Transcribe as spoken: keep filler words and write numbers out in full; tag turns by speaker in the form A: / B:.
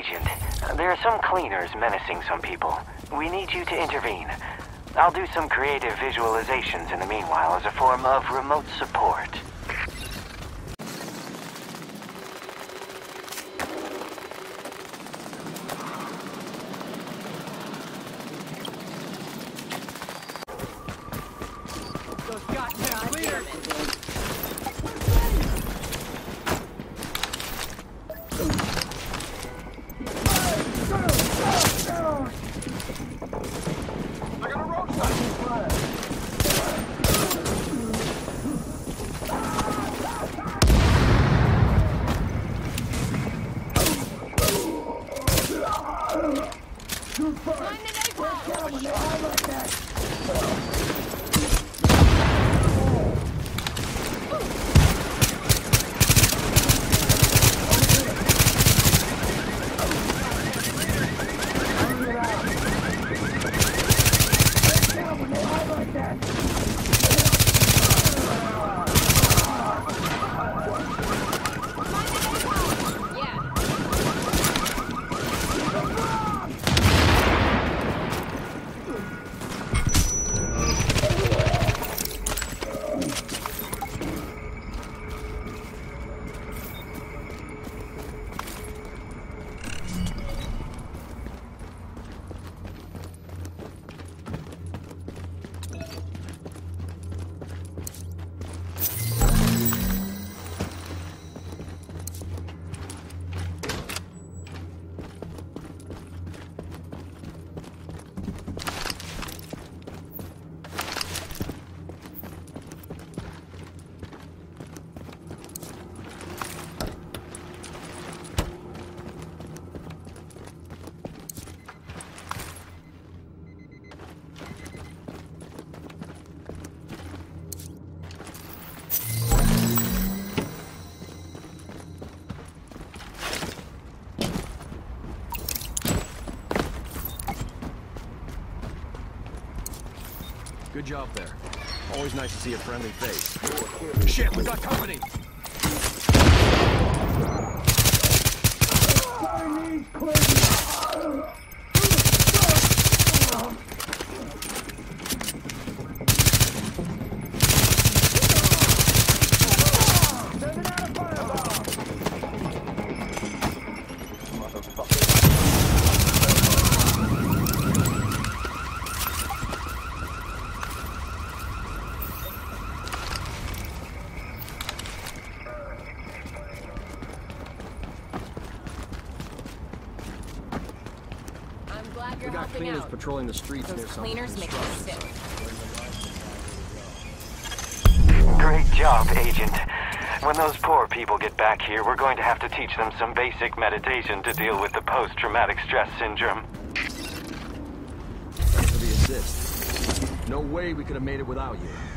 A: Agent, there are some cleaners menacing some people. We need you to intervene. I'll do some creative visualizations in the meanwhile as a form of remote support.
B: Good job there. Always nice to see a friendly face. Shit, we got company! We got cleaners patrolling the streets.
C: Those cleaners make me sick.
A: Great job, Agent. When those poor people get back here, we're going to have to teach them some basic meditation to deal with the post-traumatic stress syndrome.
B: Thanks for the assist. No way we could have made it without you.